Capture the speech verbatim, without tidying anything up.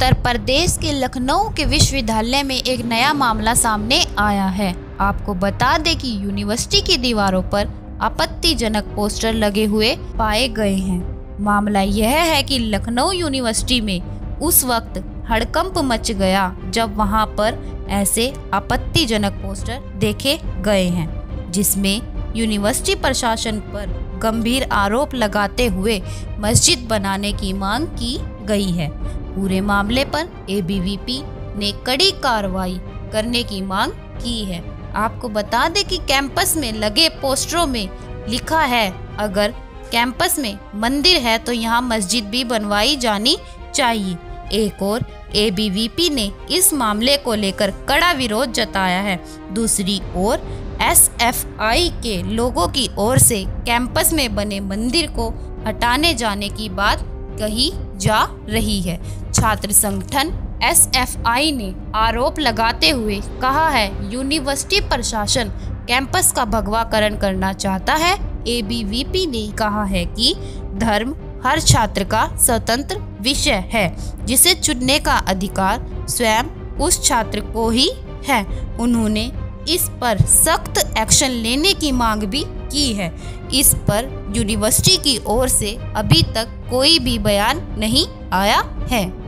उत्तर प्रदेश के लखनऊ के विश्वविद्यालय में एक नया मामला सामने आया है। आपको बता दें कि यूनिवर्सिटी की दीवारों पर आपत्तिजनक पोस्टर लगे हुए पाए गए हैं। मामला यह है कि लखनऊ यूनिवर्सिटी में उस वक्त हड़कंप मच गया जब वहां पर ऐसे आपत्तिजनक पोस्टर देखे गए हैं, जिसमें यूनिवर्सिटी प्रशासन पर गंभीर आरोप लगाते हुए मस्जिद बनाने की मांग की गई है। पूरे मामले पर ए बी वी पी ने कड़ी कार्रवाई करने की मांग की है। आपको बता दें कि कैंपस में लगे पोस्टरों में लिखा है, अगर कैंपस में मंदिर है तो यहाँ मस्जिद भी बनवाई जानी चाहिए। एक और ए बी वी पी ने इस मामले को लेकर कड़ा विरोध जताया है। दूसरी ओर एस एफ आई के लोगों की ओर से कैंपस में बने मंदिर को हटाने जाने की बात कही जा रही है। छात्र संगठन एस एफ आई ने आरोप लगाते हुए कहा है, यूनिवर्सिटी प्रशासन कैंपस का भगवाकरण करना चाहता है। ए बी वी पी ने कहा है कि धर्म हर छात्र का स्वतंत्र विषय है, जिसे चुनने का अधिकार स्वयं उस छात्र को ही है। उन्होंने इस पर सख्त एक्शन लेने की मांग भी की है। इस पर यूनिवर्सिटी की ओर से अभी तक कोई भी बयान नहीं आया है।